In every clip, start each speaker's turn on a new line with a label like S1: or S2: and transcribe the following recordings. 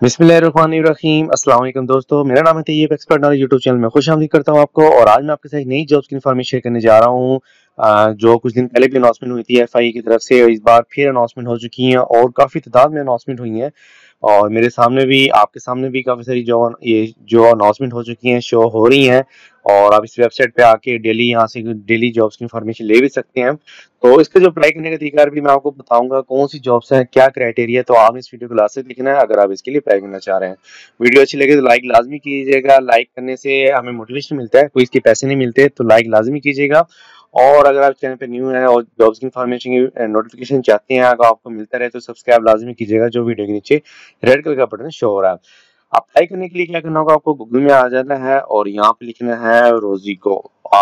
S1: बिस्मिल्लाहिर्रहमानिर्रहीम। अस्सलाम वालेकुम दोस्तों, मेरा नाम है Tayyab expert knowledge YouTube channel में खुशामदीद करता हूँ आपको। और आज मैं आपके साथ एक नई जॉब्स की इन्फॉर्मेशन शेयर करने जा रहा हूँ जो कुछ दिन पहले भी अनाउंसमेंट हुई थी एफआई की तरफ से। इस बार फिर अनाउंसमेंट हो चुकी हैं और काफ़ी तादाद में अनाउंसमेंट हुई हैं। और मेरे सामने भी, आपके सामने भी काफ़ी सारी जो अनाउंसमेंट हो चुकी हैं, शो हो रही हैं। और आप इस वेबसाइट पे आके डेली यहाँ से डेली जॉब्स की इन्फॉर्मेशन ले भी सकते हैं। तो इसका जो अप्लाई करने का तरीका भी मैं आपको बताऊंगा, कौन सी जॉब्स हैं, क्या क्राइटेरिया। तो आप इस वीडियो को लास्ट तक देखना है अगर आप इसके लिए अप्लाई करना चाह रहे हैं। वीडियो अच्छी लगे तो लाइक लाजमी कीजिएगा। लाइक करने से हमें मोटिवेशन मिलता है, कोई इसके पैसे नहीं मिलते, तो लाइक लाजमी कीजिएगा। और अगर आप चैनल पे न्यू है और जॉब्स की इन्फॉर्मेशन की नोटिफिकेशन चाहते हैं अगर आपको मिलता रहे, तो सब्सक्राइब लाजमी कीजिएगा, जो वीडियो के नीचे रेड कलर का बटन शो हो रहा है। अप्लाई करने के लिए क्या करना होगा, आपको गूगल में आ जाना है और यहाँ पे लिखना है रोजिको,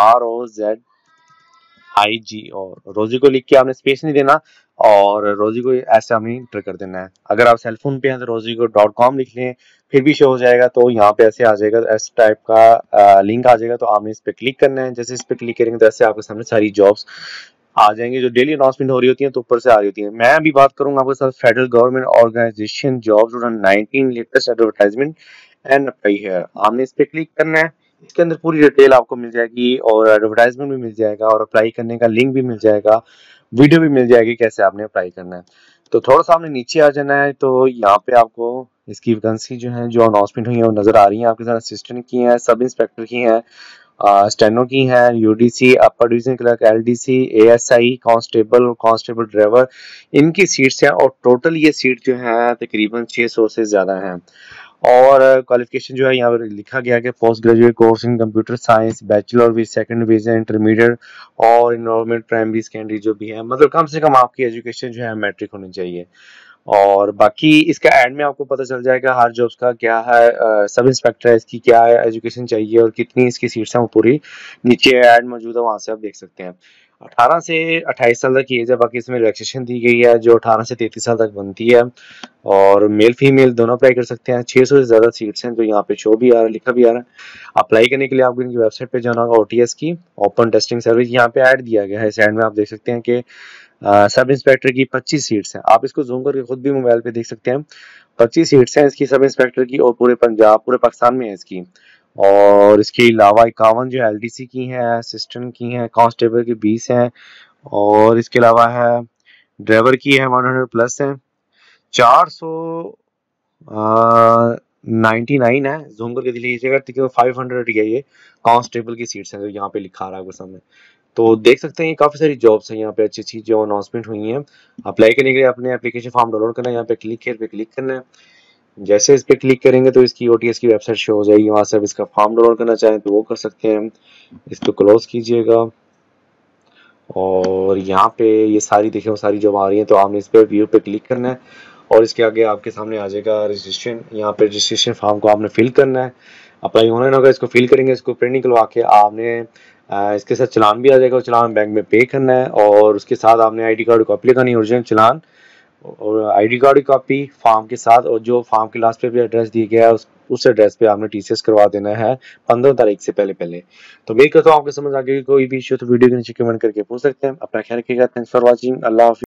S1: ROZIGO। और रोजी को लिख के आपने स्पेस नहीं देना और रोजी को ऐसे हमें इंटर कर देना है। अगर आप सेलफोन पे हैं तो rozico.com लिख लें, फिर भी शो हो जाएगा। तो यहाँ पे ऐसे आ जाएगा, इस टाइप का लिंक आ जाएगा, तो आपने इस पे क्लिक करना है। जैसे इस पे क्लिक करेंगे तो ऐसे आपके सामने सारी जॉब्स आ जाएंगे जो डेली अनाउंसमेंट हो रही होती है, तो ऊपर से आ रही होती है। मैं अभी बात करूंगा आपके साथ federal government organization jobs 2019 latest advertisement and apply है। आपने इस पे क्लिक करना है। इसके अंदर पूरी डिटेल आपको मिल जाएगी और एडवर्टाइजमेंट भी मिल जाएगा और अप्लाई करने का लिंक भी मिल जाएगा, वीडियो भी मिल जाएगी कैसे आपने अप्लाई करना है। तो थोड़ा सा आपने नीचे आ जाना है, तो यहाँ पे आपको इसकी वैकेंसी जो है, जो अनाउंसमेंट हुई है वो नजर आ रही है आपके साथ। असिस्टेंट की है, सब इंस्पेक्टर की है, स्टेनो की है, UDC, upper division clerk, LDC, ASI, constable, constable driver, इनकी सीट्स हैं। और टोटल ये सीट जो है तकरीबन 600 से ज्यादा है। और क्वालिफिकेशन जो है यहाँ पर लिखा गया कि post graduate course in computer science, bachelor with second division, intermediate और इनरोलमेंट प्राइमरी सेकेंडरी जो भी है, मतलब कम से कम आपकी एजुकेशन जो है मैट्रिक होनी चाहिए। और बाकी इसका एड में आपको पता चल जाएगा हर जॉब्स का क्या है। सब इंस्पेक्टर है, इसकी क्या है एजुकेशन चाहिए और कितनी इसकी सीट्स हैं, वो पूरी नीचे ऐड मौजूद है, वहां से आप देख सकते हैं। 18 से 28 साल तक की एज है। बाकी इसमें रिलैक्सेशन दी गई है जो 18 से 33 साल तक बनती है। और मेल फीमेल दोनों अप्लाई कर सकते हैं। 600 से ज्यादा सीट्स हैं, तो यहाँ पे शो भी आ रहा है, लिखा भी आ रहा है। अप्लाई करने के लिए आपको इनकी वेबसाइट पे जाना होगा, ओटीएस की ओपन टेस्टिंग सर्विस, यहाँ पे ऐड दिया गया है। इस ऐड में आप देख सकते हैं कि सब इंस्पेक्टर की 25 सीट्स हैं। आप इसको जूम करके खुद भी मोबाइल पे देख सकते हैं। 25 सीट्स हैं इसकी सब इंस्पेक्टर की, और पूरे पंजाब, पूरे पाकिस्तान में है इसकी। और इसके अलावा 51 जो एलडीसी की हैं, असिस्टेंट की हैं, कांस्टेबल की 20 हैं। और इसके अलावा है ड्राइवर की है 100 प्लस है। 499 है, जूम करके देख लीजिएगा। 500 है ये कांस्टेबल की सीट्स हैं जो यहाँ पे लिखा रहा है आपके सामने। तो देख सकते हैं काफी सारी जॉब्स हैं यहाँ पे अच्छी अच्छी जो अनाउंसमेंट हुई हैं। अप्लाई करने के लिए अपने एप्लीकेशन फॉर्म डाउनलोड करना है, यहाँ पे क्लिक here पे क्लिक करना है। जैसे इस पे क्लिक करेंगे तो इसकी ओटीएस की वेबसाइट शो हो जाएगी, वहां से आप इसका फॉर्म डाउनलोड करना चाहें तो वो कर सकते हैं। इसको क्लोज कीजिएगा और यहाँ पे ये सारी देखें, वो सारी जॉब आ रही है, तो आपने इस पे व्यू पे क्लिक करना है और इसके आगे आपके सामने आ जाएगा रजिस्ट्रेशन। यहाँ पे रजिस्ट्रेशन फॉर्म को आपने फिल करना है। अप्लाई ऑनलाइन होगा, इसको फिल करेंगे, इसको प्रिंट निकलवा के आपने इसके साथ चलान भी आ जाएगा, चलान बैंक में पे करना है। और उसके साथ आपने आईडी कार्ड कॉपी लगानी है, ओरिजिनल चलान और आईडी कार्ड की कॉपी फॉर्म के साथ। और जो फॉर्म के लास्ट पे भी एड्रेस दिया गया है उस एड्रेस पे आपने टीसीएस करवा देना है 15 तारीख से पहले पहले। तो उम्मीद करता हूँ आपको समझ आ गई। कोई भी इशू तो वीडियो के नीचे कमेंट करके पूछ सकते हैं। अपना ख्याल रखिएगा। Thanks for watching. अल्लाह हाफिज़।